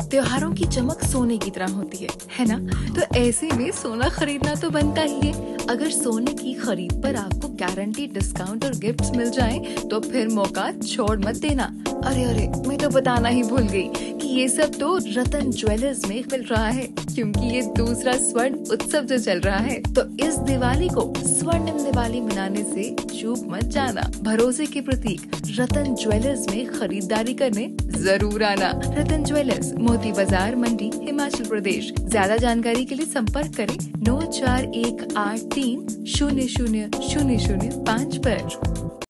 त्योहारों की चमक सोने की तरह होती है ना? तो ऐसे में सोना खरीदना तो बनता ही है। अगर सोने की खरीद पर आपको गारंटी डिस्काउंट और गिफ्ट्स मिल जाएं, तो फिर मौका छोड़ मत देना। अरे मैं तो बताना ही भूल गई कि ये सब तो रतन ज्वेलर्स में मिल रहा है, क्योंकि ये दूसरा स्वर्ण उत्सव जो चल रहा है। तो इस दिवाली को स्वर्णिम दिवाली मनाने से चूक मत जाना। भरोसे के प्रतीक रतन ज्वेलर्स में खरीदारी करने जरूर आना। रतन ज्वेलर्स, मोती बाजार, मंडी, हिमाचल प्रदेश। ज्यादा जानकारी के लिए संपर्क करें 9418300005 पर।